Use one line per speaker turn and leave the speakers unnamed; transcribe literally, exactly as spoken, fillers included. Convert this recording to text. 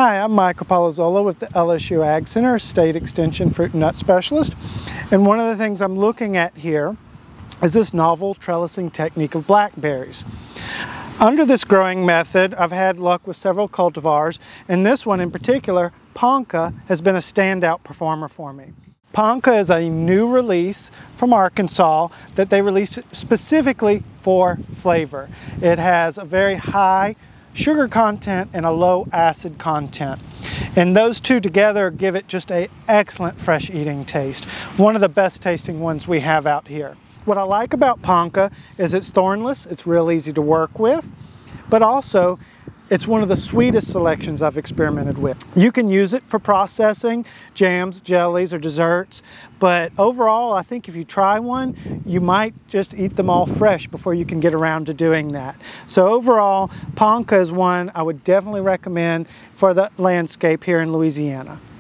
Hi, I'm Michael Polozola with the L S U Ag Center, State Extension Fruit and Nut Specialist. And one of the things I'm looking at here is this novel trellising technique of blackberries. Under this growing method, I've had luck with several cultivars, and this one in particular, Ponca, has been a standout performer for me. Ponca is a new release from Arkansas that they released specifically for flavor. It has a very high sugar content and a low acid content. And those two together give it just an excellent fresh eating taste. One of the best tasting ones we have out here. What I like about Ponca is it's thornless, it's real easy to work with, but also it's one of the sweetest selections I've experimented with. You can use it for processing, jams, jellies, or desserts, but overall I think if you try one, you might just eat them all fresh before you can get around to doing that. So overall, Ponca is one I would definitely recommend for the landscape here in Louisiana.